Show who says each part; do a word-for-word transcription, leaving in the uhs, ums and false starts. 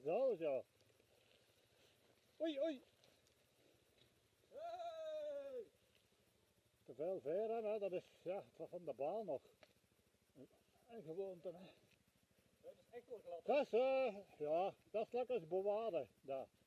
Speaker 1: zo zo. Oei, oei.
Speaker 2: Hey!
Speaker 1: Te veel veren, hè? Dat is ja, het was van de baan nog. En gewoonte, hè.
Speaker 2: Dat is echt wel glad.
Speaker 1: Dat is, uh, ja, dat is lekker als bewaren. Daar.